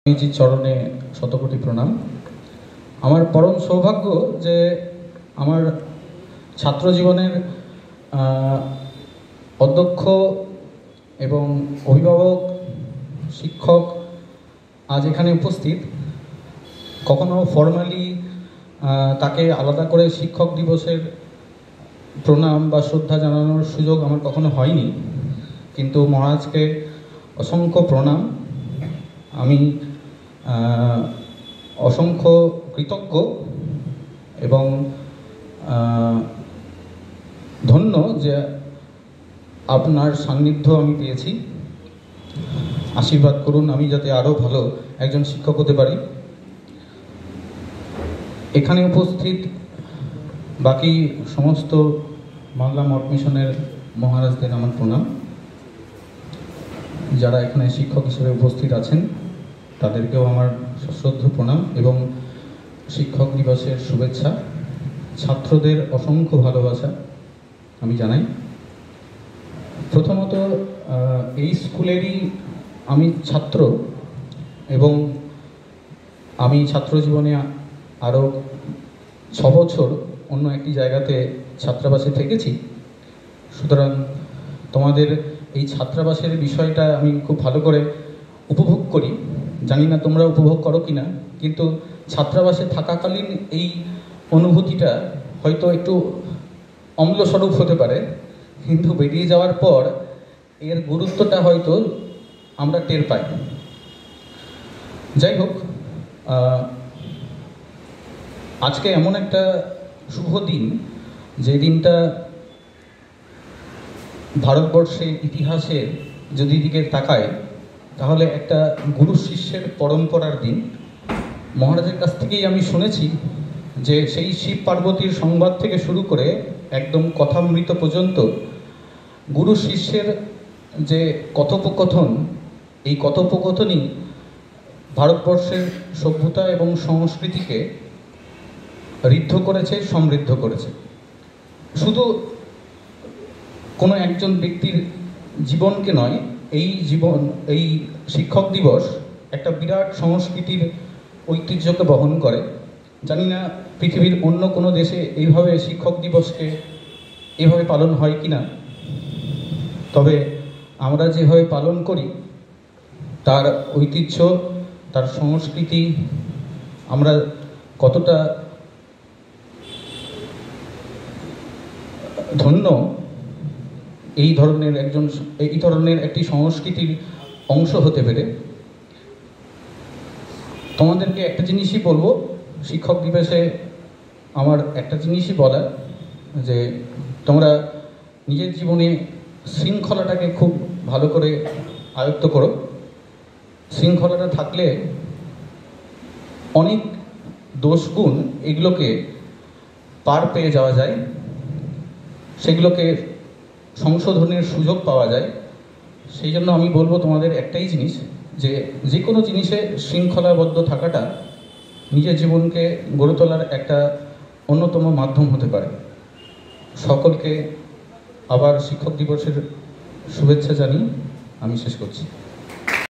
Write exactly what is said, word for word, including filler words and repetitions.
স্বামীজির চরণে শতকোটি প্রণাম। আমার পরম সৌভাগ্য যে আমার ছাত্র জীবনের অধ্যক্ষ এবং অভিভাবক শিক্ষক আজ এখানে উপস্থিত। কখনো ফর্মালি তাকে আলাদা করে শিক্ষক দিবসের প্রণাম বা শ্রদ্ধা জানানোর সুযোগ আমার কখনো হয়নি, কিন্তু মহারাজকে অসংখ্য প্রণাম। আমি অসংখ্য কৃতজ্ঞ এবং ধন্য যে আপনার সান্নিধ্য আমি পেয়েছি। আশীর্বাদ করুন আমি যাতে আরও ভালো একজন শিক্ষক হতে পারি। এখানে উপস্থিত বাকি সমস্ত বাংলা মঠ মিশনের মহারাজদের আমার প্রণাম। যারা এখানে শিক্ষক হিসেবে উপস্থিত আছেন তাদেরকেও আমার সশ্রদ্ধ প্রণাম এবং শিক্ষক দিবসের শুভেচ্ছা। ছাত্রদের অসংখ্য ভালোবাসা আমি জানাই। প্রথমত এই স্কুলেরই আমি ছাত্র এবং আমি ছাত্র জীবনে আরও ছ বছর অন্য একটি জায়গাতে ছাত্রাবাসে থেকেছি। সুতরাং তোমাদের এই ছাত্রাবাসের বিষয়টা আমি খুব ভালো করে উপভোগ করি। জানি না তোমরা উপভোগ করো কিনা, কিন্তু ছাত্রাবাসে থাকাকালীন এই অনুভূতিটা হয়তো একটু অম্লস্বরূপ হতে পারে, কিন্তু বেরিয়ে যাওয়ার পর এর গুরুত্বটা হয়তো আমরা টের পাই। যাই হোক, আজকে এমন একটা শুভ দিন, যে দিনটা ভারতবর্ষের ইতিহাসে যদি দিকে তাকায় তাহলে একটা গুরু শিষ্যের পরম্পরার দিন। মহারাজের কাছ থেকেই আমি শুনেছি যে সেই শিব পার্বতীর সংবাদ থেকে শুরু করে একদম কথামৃত পর্যন্ত গুরু শিষ্যের যে কথোপকথন, এই কথোপকথনই ভারতবর্ষের সভ্যতা এবং সংস্কৃতিকে ঋদ্ধ করেছে, সমৃদ্ধ করেছে। শুধু কোনো একজন ব্যক্তির জীবনকে নয়, এই জীবন এই শিক্ষক দিবস একটা বিরাট সংস্কৃতির ঐতিহ্যকে বহন করে। জানি না পৃথিবীর অন্য কোনো দেশে এইভাবে শিক্ষক দিবসকে এভাবে পালন হয় কি না, তবে আমরা যেভাবে পালন করি তার ঐতিহ্য, তার সংস্কৃতি আমরা কতটা ধন্য এই ধরনের একজন এই ধরনের একটি সংস্কৃতির অংশ হতে পেরে। তোমাদেরকে একটা জিনিসই বলবো, শিক্ষক দিবসে আমার একটা জিনিসই বলার, যে তোমরা নিজের জীবনে শৃঙ্খলাটাকে খুব ভালো করে আয়ত্ত করো। শৃঙ্খলাটা থাকলে অনেক দোষগুণ এগুলোকে পার পেয়ে যাওয়া যায়, সেগুলোকে সংশোধনের সুযোগ পাওয়া যায়। সেই জন্য আমি বলবো তোমাদের একটাই জিনিস, যে যে কোনো জিনিসে শৃঙ্খলাবদ্ধ থাকাটা নিজের জীবনকে গড়ে তোলার একটা অন্যতম মাধ্যম হতে পারে। সকলকে আবার শিক্ষক দিবসের শুভেচ্ছা জানিয়ে আমি শেষ করছি।